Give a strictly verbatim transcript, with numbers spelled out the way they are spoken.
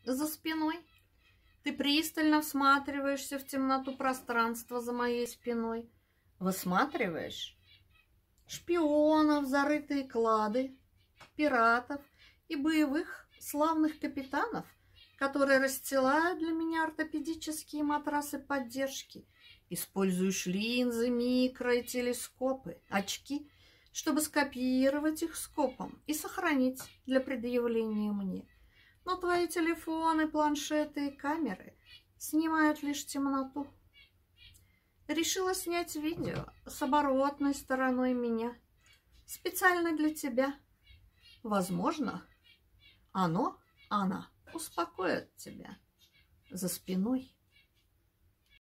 за спиной. Ты пристально всматриваешься в темноту пространства за моей спиной. Высматриваешь шпионов, зарытые клады, пиратов и боевых славных капитанов, которые расстилают для меня ортопедические матрасы поддержки. Используешь линзы, микро и телескопы, очки, чтобы скопировать их скопом и сохранить для предъявления мне. Но твои телефоны, планшеты и камеры снимают лишь темноту. Решила снять видео с оборотной стороной меня, специально для тебя. Возможно, оно, она успокоит тебя за спиной.